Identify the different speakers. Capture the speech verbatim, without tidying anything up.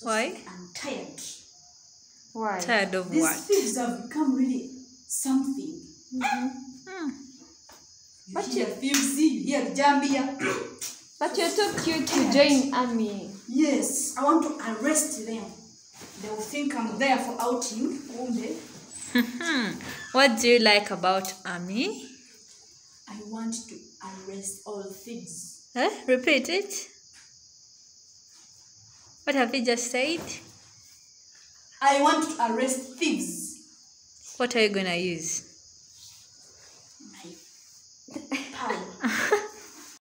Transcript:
Speaker 1: Why?
Speaker 2: sick and tired.
Speaker 3: Why?
Speaker 1: Tired of
Speaker 2: These
Speaker 1: what?
Speaker 2: thieves have become really something.
Speaker 1: Hmm.
Speaker 2: You
Speaker 3: But
Speaker 2: hear
Speaker 3: you-
Speaker 2: thieves, you hear Jambia.
Speaker 3: But you're too cute to join army.
Speaker 2: Yes, I want to arrest them. They will think I'm there for outing, won't they?
Speaker 1: What do you like about army?
Speaker 2: I want to arrest all thieves.
Speaker 1: Huh? Repeat it. What have you just said?
Speaker 2: I want to arrest thieves.
Speaker 1: What are you gonna use?
Speaker 2: My power.